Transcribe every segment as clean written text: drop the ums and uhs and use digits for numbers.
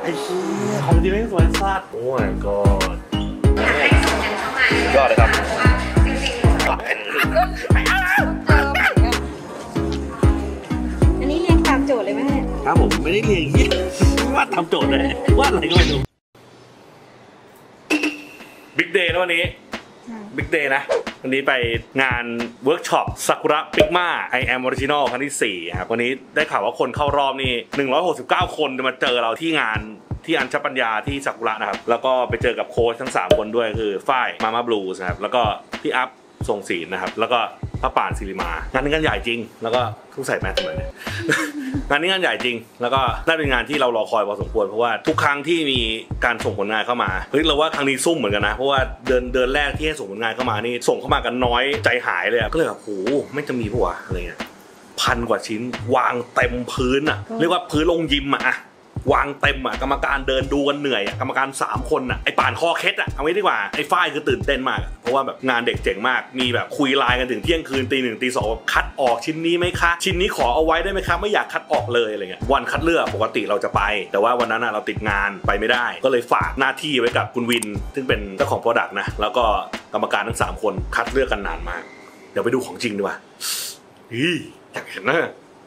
ไอ้เชี่ยของจริงไม่สวยสัตว์โอ้ my god ยอดเลยครับอันนี้เรียงตามโจทย์เลยไหมเนี่ยครับผมไม่ได้เรียงวาดทำโจทย์เลยวาดอะไรก็ไม่รู้บิ๊กเดย์แล้ววันนี้บิ๊กเดย์นะวันนี้ไปงานเวิร์กช็อปซากุระปิกมาไอแอมออริจินอลครั้งที่4ครับวันนี้ได้ข่าวว่าคนเข้ารอบนี่169คนจะมาเจอเราที่งานที่อัญชปัญญาที่ซากุระนะครับแล้วก็ไปเจอกับโค้ชทั้ง3คนด้วยคือฝ้ายมาม่าบลูส์นะครับแล้วก็พี่อัพทรงศิลป์นะครับแล้วก็พระป่านศิริมางานนี้งานใหญ่จริงแล้วก็ทุกใส่แมสทำไมเนี่ย งานนี้งานใหญ่จริงแล้วก็ได้เป็นงานที่เรารอคอยพอสมควรเพราะว่าทุกครั้งที่มีการส่งผลงานเข้ามาเฮ้ยเราว่าครั้งนี้ซุ่มเหมือนกันนะเพราะว่าเดือนแรกที่ให้ส่งผลงานเข้ามานี่ส่งเข้ามากันน้อยใจหายเลยก็เลยแบบโหไม่จะมีปะวะอะไรเงี้ย1,000 กว่าชิ้นวางเต็มพื้นอ่ะเรียกว่าพื้นลงยิมอ่ะวางเต็มอ่ะกรรมการเดินดูกันเหนื่อยอ่ะกรรมการ3คนอ่ะไอ้ป่านคอเคสอ่ะเอาไว้ดีกว่าไอ้ฝ้ายคือตื่นเต้นมากเพราะว่าแบบงานเด็กเจ๋งมากมีแบบคุยไลน์กันถึงเที่ยงคืนตี 1ตี 2คัดออกชิ้นนี้ไหมคะชิ้นนี้ขอเอาไว้ได้ไหมคะไม่อยากคัดออกเลยอะไรเงี้ยวันคัดเลือกปกติเราจะไปแต่ว่าวันนั้นเราติดงานไปไม่ได้ก็เลยฝากหน้าที่ไว้กับคุณวินซึ่งเป็นเจ้าของโปรดักต์นะแล้วก็กรรมการทั้ง3คนคัดเลือกกันนานมากเดี๋ยวไปดูของจริงดีกว่าอยากเห็นนะ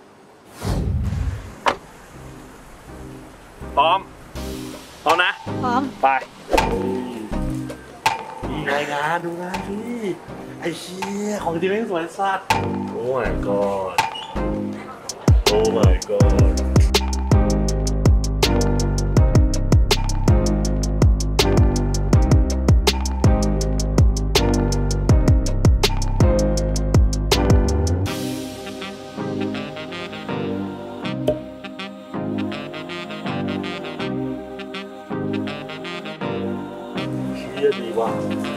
พร้อมนะพร้อมไปมีรายงานดูงานนี่ไอ้เชี่ยของจริงไม่สวยสัตว์โอ้ my god โอ้ my godดีว่า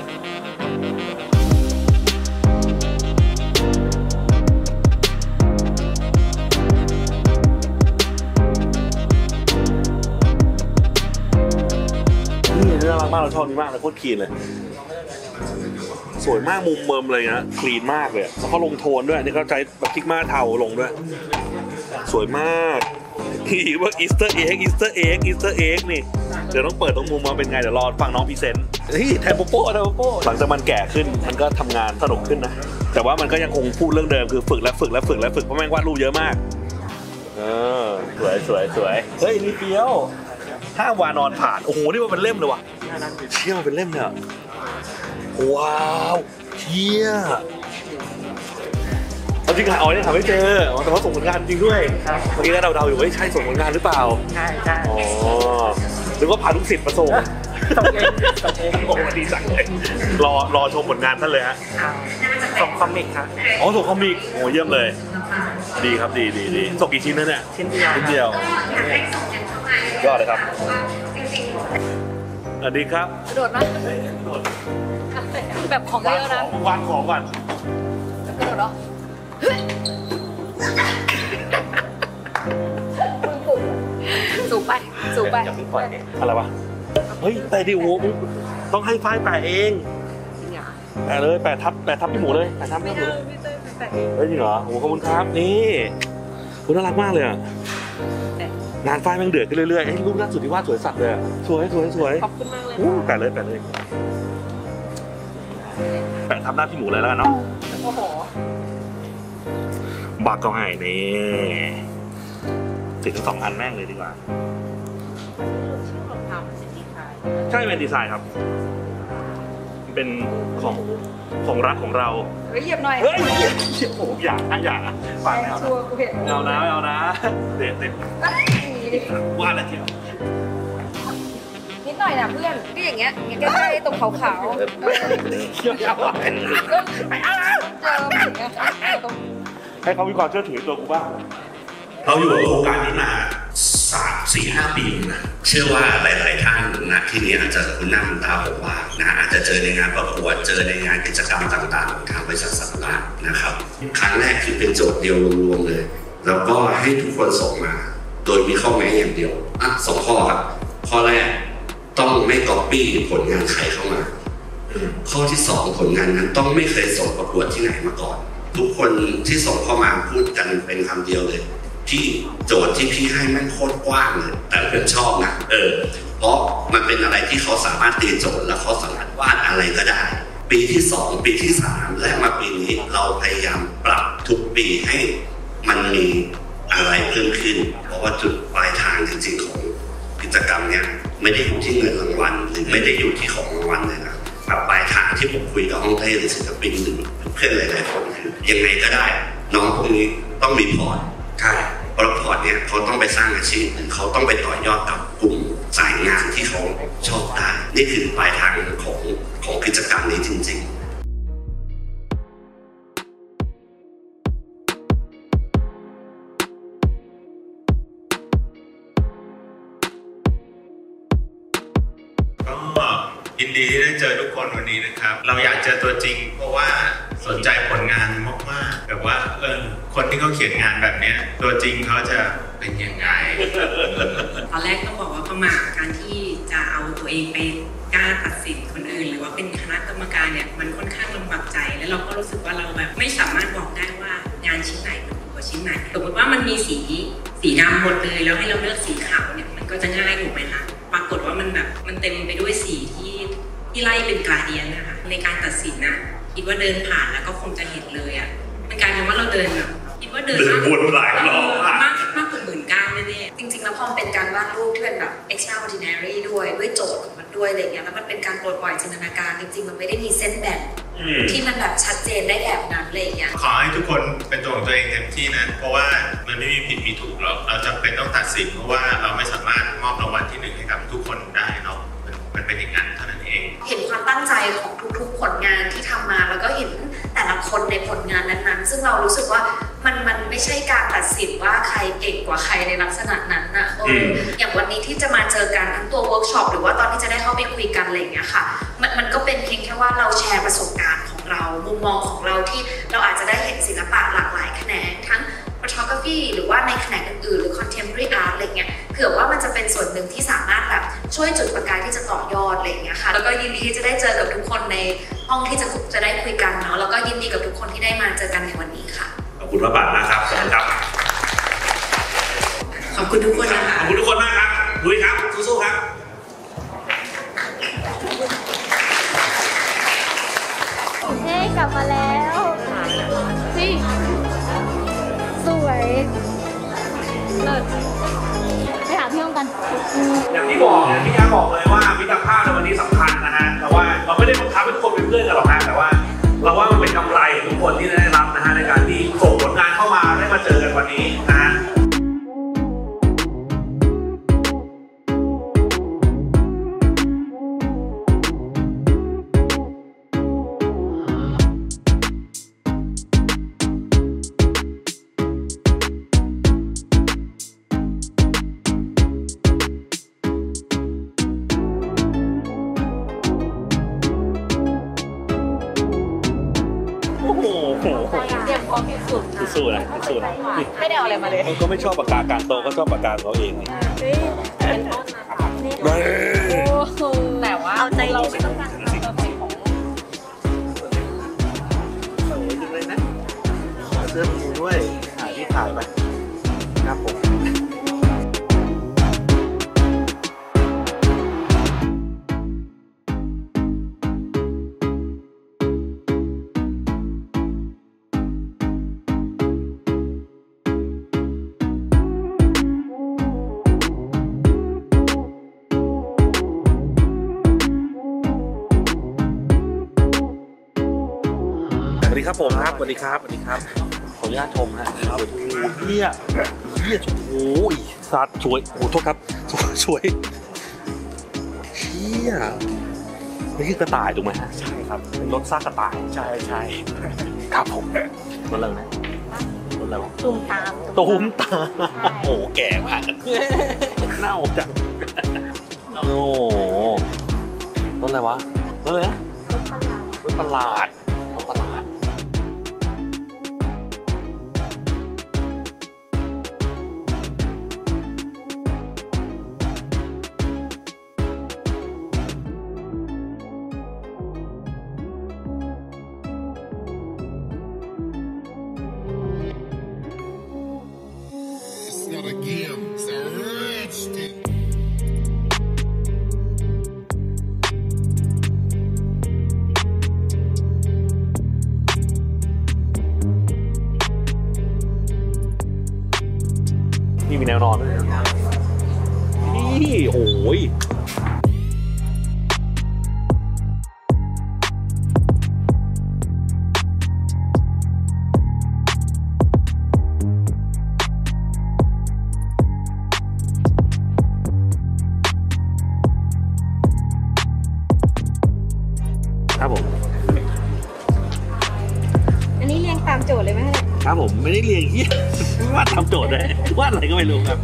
นี่น่ารักมากเราชอบนี้มากเลยโคตรคลีนเลยสวยมากมุมเมิมเลยนะคลีนมากเลยแล้วเขาลงโทนด้วยนี่เขาใช้แบบพิกมาเทาลงด้วยสวยมากที่ว่าอีสเตอร์เอ็กนี่เดี๋ยวต้องเปิดตรงมุมมาเป็นไงเดี๋ยวรอฟังน้องพรีเซนต์แทนโปโป้หลังจากมันแก่ขึ้นมันก็ทำงานสนุกขึ้นนะแต่ว่ามันก็ยังคงพูดเรื่องเดิมคือฝึกเพราะแม่งวาดรูปเยอะมากสวยเฮ้ยนี่เปี้ยว5 วานอนผ่านโอ้โหนี่มันเป็นเล่มเลยว่ะเชี่ยมันเป็นเล่มเนี่ยว้าวเชี่ยจริงๆอ๋อเนี่ยทำไม่เจอแต่ว่าส่งผลงานจริงด้วยเมื่อกี้ก็เดาๆอยู่ว่าใช่ส่งผลงานหรือเปล่าใช่อ๋อหรือว่าพาลูกศิษย์มาส่งโอ้ดีจังเลยรอชมผลงานท่านเลยฮะส่งคอมิกครับอ๋อส่งคอมิกโอ้เยี่ยมเลยดีครับดีส่งกี่ชิ้นนะเนี่ยชิ้นเดียวยอดเลยครับสวัสดีครับโดดนะแบบของเยอะนะวางของก่อนโดดเหรอสูงไปอะไรวะเฮ้ยแต่ดิโอ้ต้องให้ฝ้ายแปะเองแปะเลยแปะทับพี่หมูเลยแปะทับพี่หมูเฮ้ยจริงเหรอโอ้ขอบคุณครับนี่คุณน่ารักมากเลยอ่ะงานฝ้ายแม่งเดือดขึ้นเรื่อยๆรูปล่าสุดที่วาดสวยสัตว์เลยสวยขอบคุณมากเลยแปะเลยแปะทับหน้าพี่หมูเลยแล้วกันเนาะโอ้โหบักก็ให้นี่ติดทั้ง2 อันแม่งเลยดีกว่าใช่เป็นดีไซน์ครับเป็นของรักของเราเรียบหน่อยเฮ้ยโอ้อยากฝากไม่เอานะเด็ดว่าอะไรเที่ยวนิดหน่อยนะเพื่อนก็อย่างเงี้ยใกล้ๆตรงขาวๆเกี่ยวอะไรให้เขามีความเชื่อถือตัวกูบ้างเราอยู่กับโครงการนี้มา3-4-5 ปีนะเชื่อว่าหลายๆท่านนะที่นี้อาจจะคุ้นหน้าคุ้นตาผมว่านะอาจจะเจอในงานประกวดเจอในงานกิจกรรมต่างๆทางบริษัทซากุระนะครับครั้งแรกคือเป็นโจทย์เดียวรวมๆเลยแล้วก็ให้ทุกคนส่งมาโดยมีข้อแม้อย่างเดียว2 ข้อครับข้อแรกต้องไม่ก๊อปปี้ผลงานใครเข้ามาข้อที่2ผลงานนั้นต้องไม่เคยส่งประกวดที่ไหนมาก่อนทุกคนที่ส่งเข้ามาพูดกันเป็นคำเดียวเลยที่โจทย์ที่พี่ให้แม่งโคตรกว้างเลยแต่ผมชอบนะเพราะมันเป็นอะไรที่เขาสามารถตีโจทย์แล้วเขาสามารถวาดอะไรก็ได้ปีที่2ปีที่3และมาปีนี้เราพยายามปรับทุกปีให้มันมีอะไรเพิ่มขึ้นเพราะว่าจุดปลายทางจริงๆของกิจกรรมเนี้ยไม่ได้อยู่ที่เงินรางวัลหรือไม่ได้อยู่ที่ของรางวัลเลยนะปลายทางที่ผมคุยกับห้องเต้หรือศิลปินหรือเพื่อนหลายๆคนคือยังไงก็ได้น้องพวกนี้ต้องมีพอร์ตใช่เพราะพอร์ตเนี้ยเขาต้องไปสร้างอาชีพหรือเขาต้องไปต่อยอดกับกลุ่มสายงานที่เขาชอบได้นี่คือปลายทางของกิจกรรมนี้จริงๆยินดีที่ได้เจอทุกคนวันนี้นะครับเราอยากเจอตัวจริงเพราะว่าสนใจผลงานมากๆแบบว่าคนที่เขาเขียนงานแบบนี้ตัวจริงเขาจะเป็นยังไงตอนแรกต้องบอกว่าประมาทการที่จะเอาตัวเองไปกล้าตัดสินคนอื่นหรือว่าเป็นคณะกรรมการเนี่ยมันค่อนข้างลำบากใจแล้วเราก็รู้สึกว่าเราแบบไม่สามารถบอกได้ว่างานชิ้นไหนมันดีกว่าชิ้นไหนสมมติว่ามันมีสีดำหมดเลยแล้วให้เราเลือกสีขาวเนี่ยมันก็จะง่ายถูกไหมคะปรากฏว่ามันเต็มไปด้วยสีที่ไล่เป็นกราเดียนนะคะในการตัดสินนะคิดว่าเดินผ่านแล้วก็คงจะเห็นเลยอ่ะมันกลายเป็นว่าเราเดินแบบคิดว่าเดินวนหลายรอบมากกว่า19,000แน่จริงๆแล้วพอเป็นการวาดรูปที่เป็นแบบ extraordinary ด้วยโจทย์ของมันด้วยอะไรเงี้ยแล้วมันเป็นการปลดปล่อยจินตนาการจริงๆมันไม่ได้มีเส้นแบ่งที่มันแบบชัดเจนได้แบบนั้นอะไรเงี้ยขอให้ทุกคนเป็นตัวของตัวเองเต็มที่นะเพราะว่ามันไม่มีผิดมีถูกหรอกเราจำเป็นต้องตัดสินเพราะว่าเราไม่สามารถมอบรางวัลที่1ให้กับทุกคนได้เนาะมันเป็นอย่างนั้นเท่านั้นเองเห็นความตั้งใจของทุกๆผลงานที่ทำมาแล้วก็เห็นแต่ละคนในผลงานนั้นๆซึ่งเรารู้สึกว่ามันไม่ใช่การตัดสินว่าใครเก่งกว่าใครในลักษณะนั้นนะอย่างวันนี้ที่จะมาเจอกันทั้งตัวเวิร์กช็อปหรือว่าตอนที่จะได้เข้าไปคุยกันอะไรอย่างเงี้ยค่ะมันก็เป็นเพียงแค่ว่าเราแชร์ประสบการณ์ของเรามุมมองของเราที่เราอาจจะได้เห็นศิลปะหลากหลายแขนงทั้ง photography หรือว่าในแขนงอื่นๆหรือ contemporary art อะไรเงี้ยเผื่อว่ามันจะเป็นส่วนหนึ่งที่สามารถแบบช่วยจุดประกายที่จะต่อยอดอะไรเงี้ยค่ะแล้วก็ยินดีที่จะได้เจอกับทุกคนในห้องที่จะได้คุยกันเนาะแล้วก็ยินดีกับทุกคนที่ได้มาเจอกันในวันนี้ค่ะขอบคุณพระบาทนะครับขอบคุณครับขอบคุณทุกคนนะคะขอบคุณทุกคนมากครับลุยครับสู้ๆครับเฮ้กลับมาแล้วสิสวยเลิศไปหาพี่ห้องกันอย่างที่บอกเนี่ยพี่ยาบอกเลยว่ามิตรภาพในวันนี้สำคัญนะฮะแต่ว่าเราไม่ได้บังคับให้ทุกคนเป็นเพื่อนกันหรอกนะแต่ว่าเราว่ามันเป็นกำไรทุกคนที่ได้รับนะฮะในการที่ส่งผลงานเข้ามาได้มาเจอกันวันนี้นะฮะสู้นะไม่ได้เอาอะไรมาเลยมันก็ไม่ชอบปากกากลางโตก็ชอบปากกาเขาเองเป็นต้นนะคะแต่ว่าเราไม่ต้องการเราเป็นของสวยจริงเลยนะเสื้อผูด้วยถ่ายที่ถ่ายไปครับผมสวัสดีครับผมครับสวัสดีครับสวัสดีครับขออนุญาตชมฮะเฮียโอ้ยสัตว์สวยโอ้โทษครับสวยเฮียนี่คือกระต่ายถูกไหมฮะใช่ครับเป็นรถซากกระต่ายใช่ครับผมรถอะไรนะรถอะไรวะตูมตามโอ้แก่มากเน่าจังโอ้รถอะไรวะรถอะไรนะรถประหลาดนี่มีแนวนอนด้วยนี่โอ้ยครับผมอันนี้เรียงตามโจทย์เลยไหมคะครับผมไม่ได้เรียงเฮียวาดทำโจทย์เลยวาดอะไรก็ไม่รู้ครับ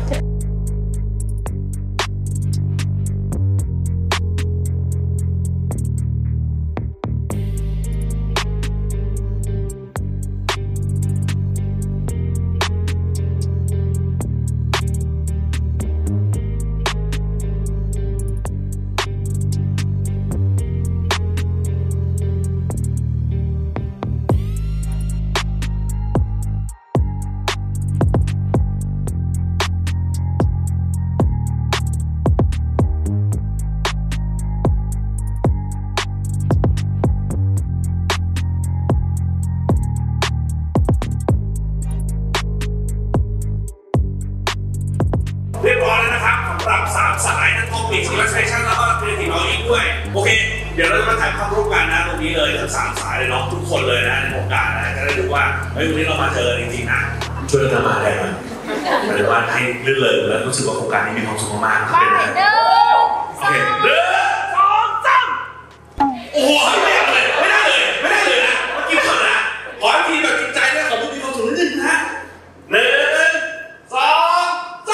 เรียบร้อยแล้วนะครับสำหรับ3สายทั้ง Topic Illustration แล้วก็ Creative Drawing ด้วยโอเคเดี๋ยวเราจะมาถ่ายภาพร่วมกันนะตรงนี้เลยทั้ง3สายเลยเนาะทุกคนเลยนะในโครงการนะจะได้รู้ว่าเฮ้ยวันนี้เรามาเจอจริงๆนะช่วยกันมาได้ไหมหมายถึงว่าให้ลื่นเลยแล้วรู้สึกว่าโครงการนี้มีความสุขมากๆเป็นนะโอเค1 2 3โอ้โหไม่ได้เลยนะเมื่อกี้เขินนะขออีกทีแบบจริงใจด้วยขอบคุณมีความสุขนิดนึงนะ1 2 3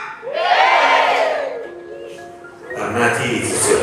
ทำหน้าที่สุด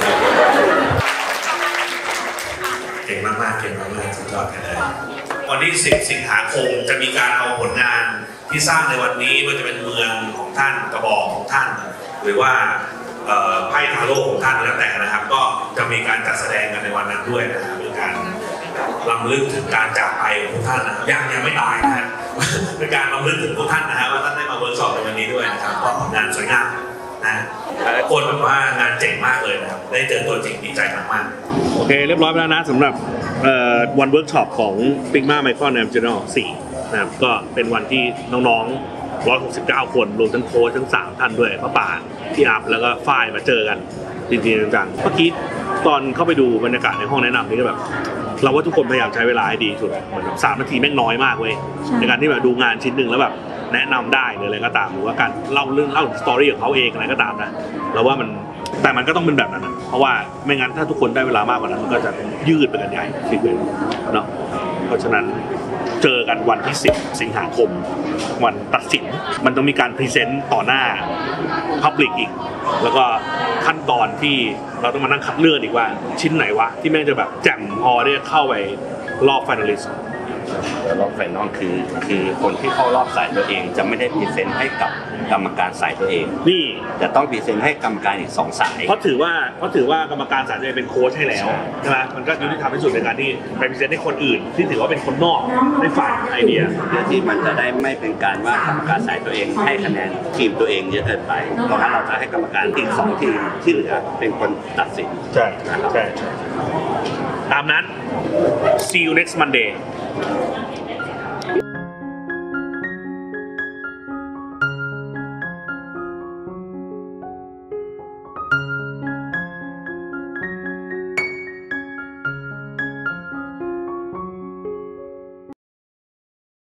ๆเก่งมากๆสุดยอดกันเลยวันที่10 สิงหาคมจะมีการเอาผลงานที่สร้างในวันนี้ว่าจะเป็นเมืองของท่านกระบอกของท่านหรือว่าไพ่ทาโร่ของท่านแล้วแต่นะครับก็จะมีการจัดแสดงกันในวันนั้นด้วยนะครับเป็นการรำลึกถึงการจากไปของทุกท่านนะครับยังไม่ตายนะฮะเป็นการรำลึกถึงทุกท่านนะครับว่าท่านได้มาเวิร์กช็อปในวันนี้ด้วยนะครับก็งานสวยงามนะทุกคนแบบว่างานเจ๋งมากเลยนะครับได้เจอตัวจริงดีใจมากๆโอเคเรียบร้อยไปแล้วนะสำหรับวันเวิร์กช็อปของ Pigma Micron Original 4นะครับก็เป็นวันที่น้องๆ169 คนรวมทั้งโค้ชทั้ง3ท่านด้วยพระป่าที่อัพแล้วก็ฝ้ายมาเจอกันจริงๆจังๆเมื่อกี้ตอนเข้าไปดูบรรยากาศในห้องแนะนำนี่ก็แบบเราว่าทุกคนพยายามใช้เวลาให้ดีสุดเหมือน3 นาทีแม่งน้อยมากเว้ยในการที่แบบดูงานชิ้นหนึ่งแล้วแบบแนะนำได้หรืออะไรก็ตามหรือว่าการเล่าสตอรี่ของเขาเองอะไรก็ตามนะเราว่ามันก็ต้องเป็นแบบนั้นนะเพราะว่าไม่งั้นถ้าทุกคนได้เวลามากกว่านั้นมันก็จะยืดไปกันใหญ่สิเป็นเนาะเพราะฉะนั้นเจอกันวันที่10 สิงหาคมวันตัดสินมันต้องมีการพรีเซนต์ต่อหน้าพับลิกอีกแล้วก็ขั้นตอนที่เราต้องมานั่งคัดเลือกอีกว่าชิ้นไหนวะที่แม่งจะแบบแจ่มพอที่จะเข้าไปรอบไฟนอลิสต์รอบไฟนอลคือคนที่เข้ารอบสายตัวเองจะไม่ได้พรีเซนต์ให้กับกรรมการสายตัวเองนี่จะต้องพรีเซนต์ให้กรรมการอีก2 สายเพราะถือว่ากรรมการสายตัวเองเป็นโค้ชให้แล้วใช่ไหมมันก็ยุติธรรมที่สุดในการที่ไปพรีเซนต์ให้คนอื่นที่ถือว่าเป็นคนนอกในฝ่ายไอเดียเพื่อที่มันจะได้ไม่เป็นการว่ากรรมการสายตัวเองให้คะแนนทีมตัวเองเยอะเกินไปเพราะงั้นเราจะให้กรรมการอีก2 ทีมที่เหลือเป็นคนตัดสินใช่ตามนั้น see you next Monday